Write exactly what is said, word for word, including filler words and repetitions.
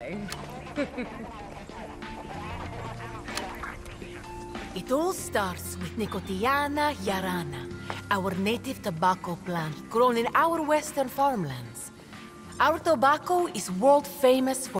way. It all starts with Nicotiana yarana, our native tobacco plant grown in our western farmlands. Our tobacco is world famous for